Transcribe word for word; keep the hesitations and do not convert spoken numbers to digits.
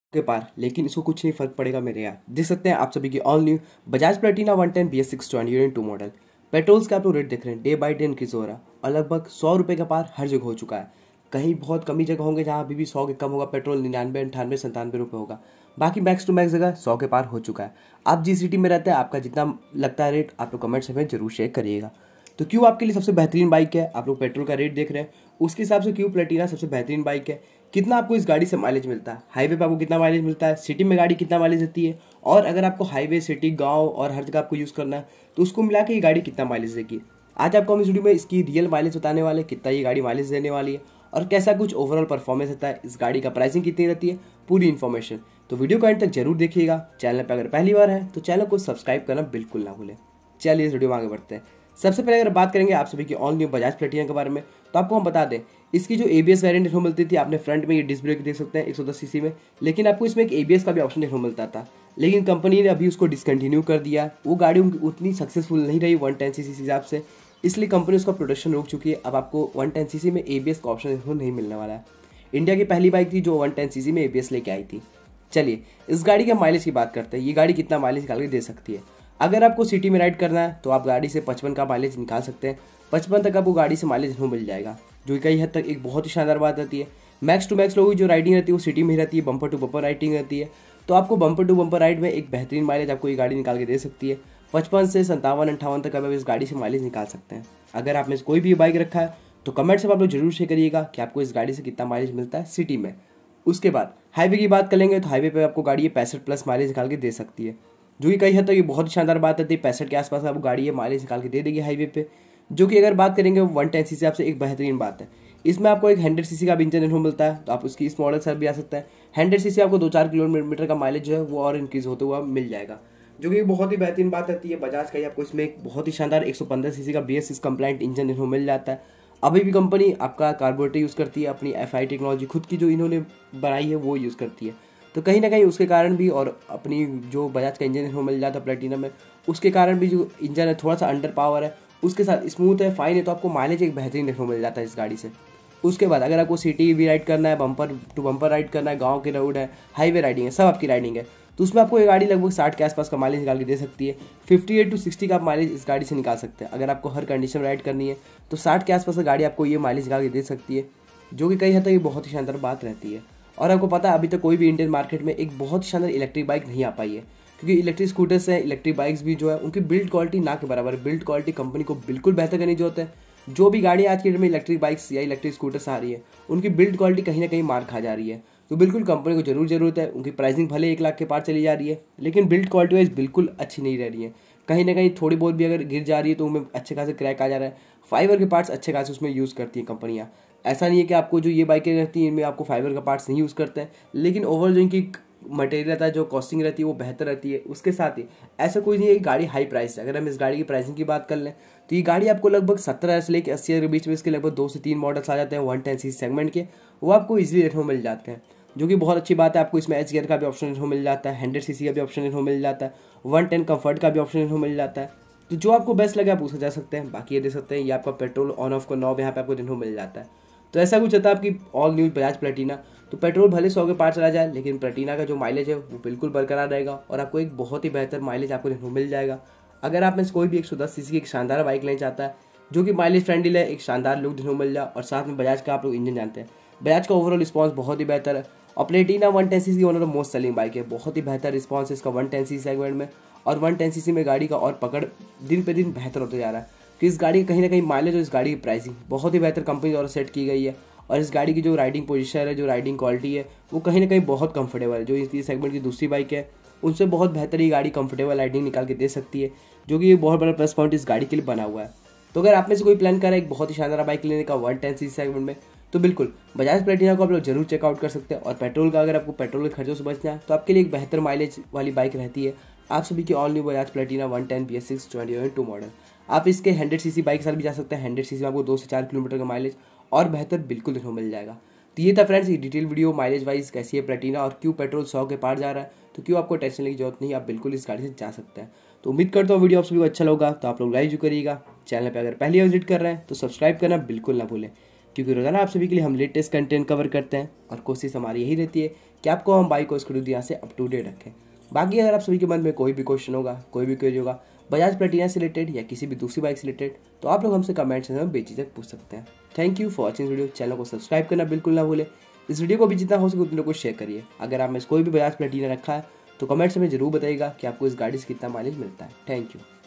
के पार, लेकिन इसको कुछ नहीं फर्क पड़ेगा मेरे यार। देख सकते हैं आप सभी की all new Bajaj Platina one ten B S six twenty two model. Petrols का आप लोग रेट देख रहे हैं, डे बाई डे इंक्रीज हो रहा है और लगभग सौ रुपये का पार हर जगह हो चुका है। कहीं बहुत कमी जगह होंगे जहाँ अभी भी सौ के कम होगा, पेट्रोल निन्यानवे अंठानवे संतानवे रुपये होगा। बाकी मैक्स टू मैक्स जगह सौ के पार हो चुका है। आप जिस सिटी में रहते हैं, आपका जितना लगता है रेट, आप लोग कमेंट्स में जरूर शेयर करिएगा। तो क्यों आपके लिए सबसे बेहतरीन बाइक है, आप लोग पेट्रोल का रेट देख रहे हैं, उसके हिसाब से क्यों प्लेटिना सबसे बेहतरीन बाइक है। कितना आपको इस गाड़ी से माइलेज मिलता है, हाईवे पे आपको कितना माइलेज मिलता है, सिटी में गाड़ी कितना माइलेज देती है, और अगर आपको हाईवे सिटी गांव और हर जगह आपको यूज़ करना है तो उसको मिला के ये गाड़ी कितना माइलेज देगी। आज आपको हम इस वीडियो में इसकी रियल माइलेज बताने वाले, कितना ये गाड़ी माइलेज देने वाली है और कैसा कुछ ओवरऑल परफॉर्मेंस रहता है, इस गाड़ी का प्राइसिंग कितनी रहती है, पूरी इन्फॉर्मेशन। तो वीडियो को एंड तक जरूर देखिएगा। चैनल पर अगर पहली बार है तो चैनल को सब्सक्राइब करना बिल्कुल ना भूलें। चलिए इस वीडियो में आगे बढ़ते हैं। सबसे पहले अगर बात करेंगे आप सभी की ऑल न्यू बजाज प्लेटिना के बारे में, तो आपको हम बता दें इसकी जो एबीएस वेरिएंट देखने को मिलती थी, आपने फ्रंट में ये डिस्क ब्रेक देख सकते हैं एक सौ दस सीसी में, लेकिन आपको इसमें एक एबीएस का भी ऑप्शन देखने को मिलता था, लेकिन कंपनी ने अभी उसको डिसकंटिन्यू कर दिया। वो गाड़ी उतनी सक्सेसफुल नहीं रही वन टेन सीसी हिसाब से, इसलिए कंपनी उसका प्रोडक्शन रोक चुकी है। अब आपको वन टेन सीसी में एबीएस का ऑप्शन देखने को नहीं मिलने वाला है। इंडिया की पहली बाइक थी जो वन टेन सीसी में एबीएस लेके आई थी। चलिए इस गाड़ी के माइलेज की बात करते हैं, ये गाड़ी कितना माइलेज निकाल के दे सकती है। अगर आपको सिटी में राइड करना है तो आप गाड़ी से पचपन का माइलेज निकाल सकते हैं। पचपन तक आपको गाड़ी से माइलेज नहीं मिल जाएगा, जो कई हद तक एक बहुत ही शानदार बात रहती है। मैक्स टू मैक्स लोगों की जो राइडिंग रहती है वो सिटी में ही रहती है, बम्पर टू बम्पर राइडिंग रहती है। तो आपको बम्पर टू बम्पर राइड में एक बेहतरीन माइलेज आपको ये गाड़ी निकाल के दे सकती है। पचपन से संतावन अंठावन तक आप इस गाड़ी से माइलेज निकाल सकते हैं। अगर आपने कोई भी बाइक रखा है तो कमेंट से आप लोग जरूर शेयर करिएगा कि आपको इस गाड़ी से कितना माइलेज मिलता है सिटी में। उसके बाद हाईवे की बात करेंगे तो हाईवे पे आपको गाड़ी ये पैंसठ प्लस माइलेज निकाल के दे सकती है, जो कि कई हद तक ये बहुत ही शानदार बात रहती है। पैंसठ के आसपास आपको गाड़ी ये माइलेज निकाल के दे देगी हाईवे पे, जो कि अगर बात करेंगे वन टेन सी सी आपसे एक बेहतरीन बात है। इसमें आपको एक हंड्रेड सी सी का भी इंजन देखने को मिलता है, तो आप उसकी इस मॉडल से भी आ सकते हैं। हंड्रेड सी सी आपको दो चार किलोमीटर का माइलेज जो है वो और इंक्रीज होते हुआ मिल जाएगा, जो कि बहुत ही बेहतरीन बात रहती है। बजाज का ही आपको इसमें एक बहुत ही शानदार एक सौ पंद्रह सी सी का B S six compliant engine देखने को मिल जाता है। अभी भी कंपनी आपका कार्बोरेटर यूज़ करती है, अपनी एफ आई टेक्नोलॉजी खुद की जो इन्होंने बनाई है वो यूज़ करती है। तो कहीं ना कहीं उसके कारण भी, और अपनी जो बजाज का इंजन देखने को मिल जाता है प्लेटिना में, उसके कारण भी जो इंजन है थोड़ा सा अंडर पावर है, उसके साथ स्मूथ है, फाइन है, तो आपको माइलेज एक बेहतरीन देखने को मिल जाता है इस गाड़ी से। उसके बाद अगर आपको सिटी भी राइड करना है, बम्पर टू बम्पर राइड करना है, गांव के रोड है, हाईवे राइडिंग है, सब आपकी राइडिंग है, तो उसमें आपको ये गाड़ी लगभग साठ के आसपास का माइलेज निकाल के दे सकती है। अट्ठावन टू साठ का आप माइलेज इस गाड़ी से निकाल सकते हैं। अगर आपको हर कंडीशन में राइड करनी है तो साठ के आसपास गाड़ी आपको ये माइलेज निकाल के दे सकती है, जो कि कई हद तक बहुत ही शानदार बात रहती है। और आपको पता है अभी तक कोई भी इंडियन मार्केट में एक बहुत शानदार इलेक्ट्रिक बाइक नहीं आ पाई है, क्योंकि इलेक्ट्रिक स्कूटर्स हैं, इलेक्ट्रिक बाइक्स भी जो है उनकी बिल्ड क्वालिटी ना के बराबर है। बिल्ड क्वालिटी कंपनी को बिल्कुल बेहतर करनी जो होता है। जो भी गाड़ी आज के डेट में इलेक्ट्रिक बाइक्स या इलेक्ट्रिक स्कूटर्स आ रही है, उनकी बिल्ड क्वालिटी कहीं ना कहीं मार खा जा रही है। तो बिल्कुल कंपनी को जरूर जरूरत है। उनकी प्राइसिंग भले एक लाख के पार चली जा रही है, लेकिन बिल्ड क्वालिटी वाइज बिल्कुल अच्छी नहीं रह रही है। कहीं ना कहीं थोड़ी बहुत भी अगर गिर जा रही है तो उनमें अच्छे खासे क्रैक आ जा रहा है। फाइबर के पार्ट्स अच्छे खासे उसमें यूज़ करती हैं कंपनियाँ। ऐसा नहीं है कि आपको जो ये बाइकें रहती हैं इनमें आपको फाइबर का पार्ट्स नहीं यूज़ करते हैं, लेकिन ओवरऑल जो इनकी मटेरियल रहता है, जो कॉस्टिंग रहती है वो बेहतर रहती है। उसके साथ ही ऐसा कोई नहीं है कि गाड़ी हाई प्राइस है। अगर हम इस गाड़ी की प्राइसिंग की बात कर लें तो ये गाड़ी आपको लगभग सत्तर हज़ार से लेकर अस्सी हज़ार के बीच में इसके लगभग दो से तीन मॉडल्स आ जाते हैं वन टेन सी सेगमेंट के, वो आपको इजीली देखने को मिल जाते हैं, जो कि बहुत अच्छी बात है। आपको इसमें एच गियर का भी ऑप्शन देखने को मिल जाता है, हंड्रेड सी सी का भी ऑप्शन देखने को मिल जाता है, वन टेन कम्फर्ट का भी ऑप्शन देखने को मिल जाता है। तो जो आपको बेस्ट लगे आप उससे जा सकते हैं। बाकी ये दे सकते हैं, ये आपका पेट्रोल ऑन ऑफ का नॉब यहाँ पे आपको देखने को मिल जाता है। तो ऐसा कुछ होता है आपकी ऑल न्यू बजाज प्लेटिना। तो पेट्रोल भले सौ के पार चला जाए, लेकिन प्लेटिना का जो माइलेज है वो बिल्कुल बरकरार रहेगा और आपको एक बहुत ही बेहतर माइलेज आपको देखने को मिल जाएगा। अगर आप में से कोई भी एक सौ दस सीसी की एक शानदार बाइक लेना चाहता है, जो कि माइलेज फ्रेंडली है, एक शानदार लुक देखने को मिल जाए, और साथ में बजाज का आप लोग इंजन जानते हैं, बजाज का ओवरऑल रिस्पॉन्स बहुत ही बेहतर है। और Platina one ten CC one of the most selling bike है, बहुत ही बेहतर रिस्पॉन्स है इसका वन टेन सीसी सेगमेंट में। और वन टेन सीसी में गाड़ी का और पकड़ दिन पे दिन बेहतर होता जा रहा है, कि इस गाड़ी कहीं ना कहीं माइलेज और इस गाड़ी की प्राइसिंग बहुत ही बेहतर कंपनी द्वारा सेट की गई है। और इस गाड़ी की जो राइडिंग पोजीशन है, जो राइडिंग क्वालिटी है, वो कहीं ना कहीं बहुत कंफर्टेबल है। जो इस सेगमेंट की दूसरी बाइक है उनसे बहुत बेहतर ये गाड़ी कंफर्टेबल राइडिंग निकाल के दे सकती है, जो कि ये बहुत बड़ा प्लस पॉइंट इस गाड़ी के लिए बना हुआ है। तो अगर आप में से कोई प्लान कर रहा है एक बहुत ही शानदार बाइक लेने का one ten C C segment में, तो बिल्कुल बजाज प्लेटिना को आप लोग जरूर चेकआउट कर सकते हैं। और पेट्रोल का अगर आपको पेट्रोल के खर्चों से बचना है तो आपके लिए एक बेहतर माइलेज वाली बाइक रहती है आप सभी की all new Bajaj Platina one ten B S six twenty two model. आप इसके हंड्रेड सी सी बाइक के साथ भी जा सकते हैं। हंड्रेड सी सी में आपको दो से चार किलोमीटर का माइलेज और बेहतर बिल्कुल देखने को मिल जाएगा। तो ये था फ्रेंड्स ये डिटेल वीडियो माइलेज वाइज कैसी है प्लेटिना, और क्यों पेट्रोल सौ के पार जा रहा है, तो क्यों आपको टेंशन लेने की जरूरत नहीं, आप बिल्कुल इस गाड़ी से जा सकते हैं। तो उम्मीद करता हूँ वीडियो आप सभी को अच्छा लगा, तो आप लोग लाइक जो करिएगा। चैनल पे अगर पहली बार विजिट कर रहे हैं तो सब्सक्राइब करना बिल्कुल ना भूलें। क्योंकि रोजाना आप सभी के लिए हम लेटेस्ट कंटेंट कवर करते हैं और कोशिश हमारी यही रहती है कि आपको हम बाइक और स्कूटी यहाँ से अप टू डेट रखें। बाकी अगर आप सभी के मन में कोई भी क्वेश्चन होगा, कोई भी क्वेरी होगा बजाज प्लेटिना से रिलेटेड या किसी भी दूसरी बाइक से रिलेटेड, तो आप लोग हमसे कमेंट सेक्शन में बेझिझक पूछ सकते हैं। Thank you for watching video. Channel को सब्सक्राइब करना बिल्कुल ना भूलें। इस वीडियो को भी जितना हो सके उतने को शेयर करिए। अगर आपने कोई भी बजाज प्लेटिना रखा है तो कमेंट्स में जरूर बताइएगा कि आपको इस गाड़ी से कितना माइलेज मिलता है। Thank you.